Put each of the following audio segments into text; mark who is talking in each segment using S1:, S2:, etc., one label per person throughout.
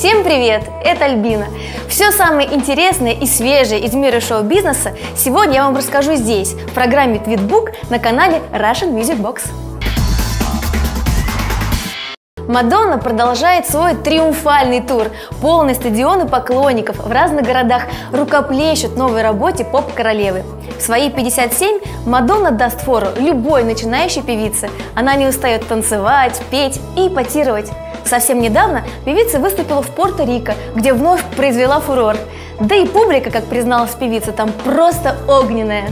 S1: Всем привет! Это Альбина. Все самое интересное и свежее из мира шоу-бизнеса сегодня я вам расскажу здесь, в программе Tweetbook на канале Russian Music Box. Мадонна продолжает свой триумфальный тур. Полные стадионы поклонников в разных городах рукоплещут новой работе поп-королевы. В свои 57 Мадонна даст фору любой начинающей певице. Она не устает танцевать, петь и ипотировать. Совсем недавно певица выступила в Пуэрто-Рико, где вновь произвела фурор. Да и публика, как призналась певица, там просто огненная.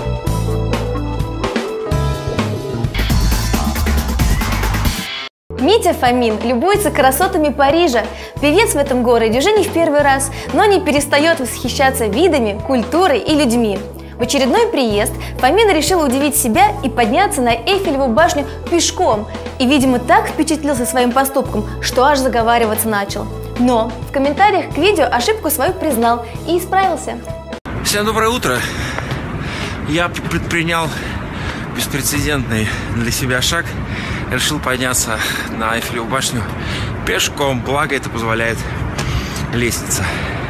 S1: Митя Фомин любуется красотами Парижа. Певец в этом городе уже не в первый раз, но не перестает восхищаться видами, культурой и людьми. В очередной приезд Фомин решил удивить себя и подняться на Эйфелеву башню пешком. И, видимо, так впечатлился своим поступком, что аж заговариваться начал. Но в комментариях к видео ошибку свою признал и исправился.
S2: Всем доброе утро. Я предпринял беспрецедентный для себя шаг. Решил подняться на Эйфелеву башню пешком, благо это позволяет лестница.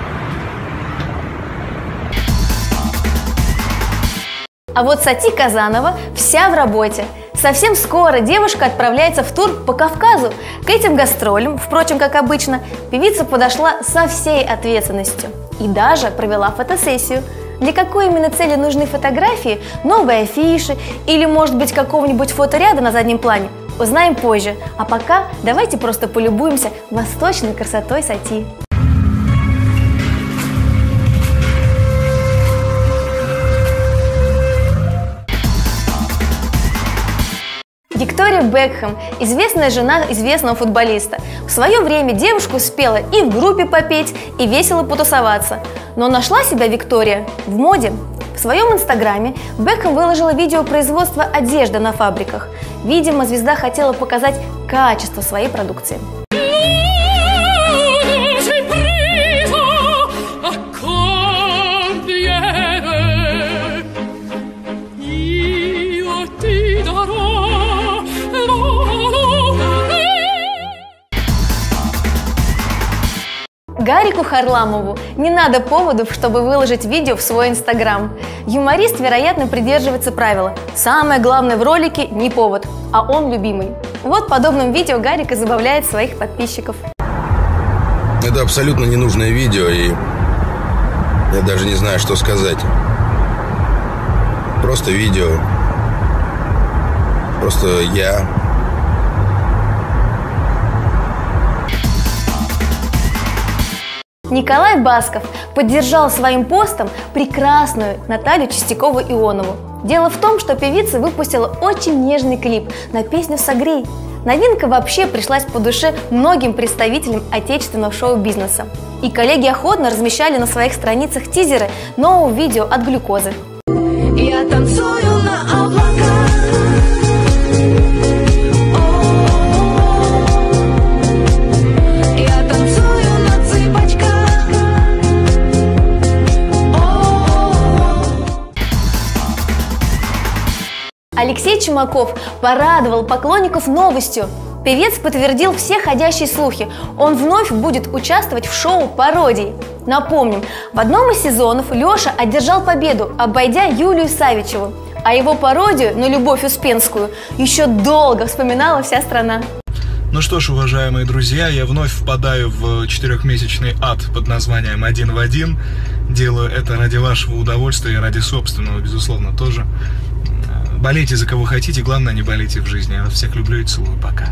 S1: А вот Сати Казанова вся в работе. Совсем скоро девушка отправляется в тур по Кавказу. К этим гастролям, впрочем, как обычно, певица подошла со всей ответственностью и даже провела фотосессию. Для какой именно цели нужны фотографии, новые афиши или, может быть, какого-нибудь фоторяда на заднем плане, узнаем позже. А пока давайте просто полюбуемся восточной красотой Сати. Виктория Бекхэм, известная жена известного футболиста. В свое время девушка успела и в группе попеть, и весело потусоваться. Но нашла себя Виктория в моде. В своем инстаграме Бекхэм выложила видео производства одежды на фабриках. Видимо, звезда хотела показать качество своей продукции. Гарику Харламову не надо поводов, чтобы выложить видео в свой инстаграм. Юморист, вероятно, придерживается правила: самое главное в ролике не повод, а он любимый. Вот подобным видео Гарик и забавляет своих подписчиков.
S3: Это абсолютно ненужное видео, и я даже не знаю, что сказать. Просто видео. Просто я.
S1: Николай Басков поддержал своим постом прекрасную Наталью Чистякову-Ионову. Дело в том, что певица выпустила очень нежный клип на песню «Согрей». Новинка вообще пришлась по душе многим представителям отечественного шоу-бизнеса. И коллеги охотно размещали на своих страницах тизеры нового видео от Глюкозы.
S4: Я танцую на облаках.
S1: Алексей Чумаков порадовал поклонников новостью. Певец подтвердил все ходящие слухи. Он вновь будет участвовать в шоу пародий. Напомним, в одном из сезонов Леша одержал победу, обойдя Юлию Савичеву. А его пародию на Любовь Успенскую еще долго вспоминала вся страна.
S5: Ну что ж, уважаемые друзья, я вновь впадаю в 4-месячный ад под названием «Один в один». Делаю это ради вашего удовольствия и ради собственного, безусловно, тоже. Болейте за кого хотите, главное, не болейте в жизни. Я вас всех люблю и целую. Пока.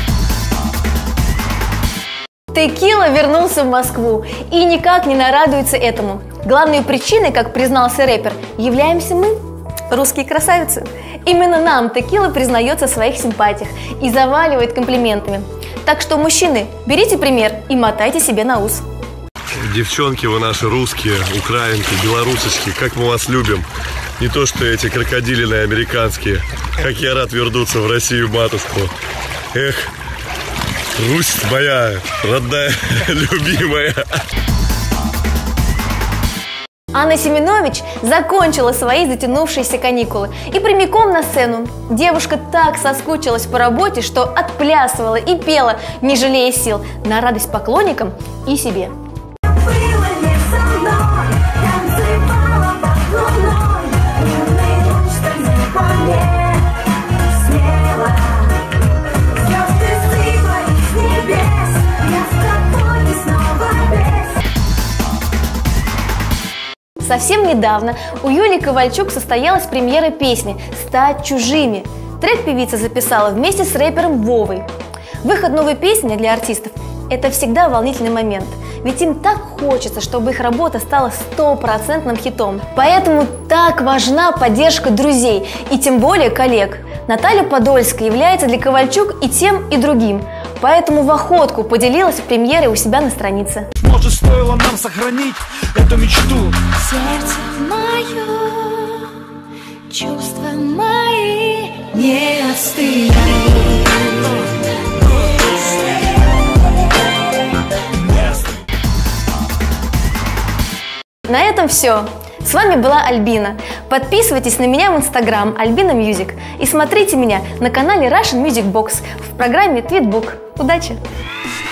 S1: Текила вернулся в Москву и никак не нарадуется этому. Главной причиной, как признался рэпер, являемся мы, русские красавицы. Именно нам Текила признается в своих симпатиях и заваливает комплиментами. Так что, мужчины, берите пример и мотайте себе на ус.
S6: Девчонки вы наши русские, украинки, белорусочки, как мы вас любим. Не то что эти крокодилины американские. Как я рад вернуться в Россию, матушку. Эх, Русь моя, родная, любимая.
S1: Анна Семенович закончила свои затянувшиеся каникулы и прямиком на сцену. Девушка так соскучилась по работе, что отплясывала и пела, не жалея сил, на радость поклонникам и себе. Совсем недавно у Юлии Ковальчук состоялась премьера песни «Стать чужими». Трек певица записала вместе с рэпером Вовой. Выход новой песни для артистов – это всегда волнительный момент, ведь им так хочется, чтобы их работа стала стопроцентным хитом. Поэтому так важна поддержка друзей и тем более коллег. Наталья Подольская является для Ковальчук и тем, и другим. Поэтому в охотку поделилась премьерой у себя на странице.
S7: Может, стоило нам сохранить эту мечту.
S4: Сердце мое, чувства мои не остыли.
S1: На этом все. С вами была Альбина. Подписывайтесь на меня в Instagram Альбина Music и смотрите меня на канале Russian Music Box в программе Tweetbook. Удачи!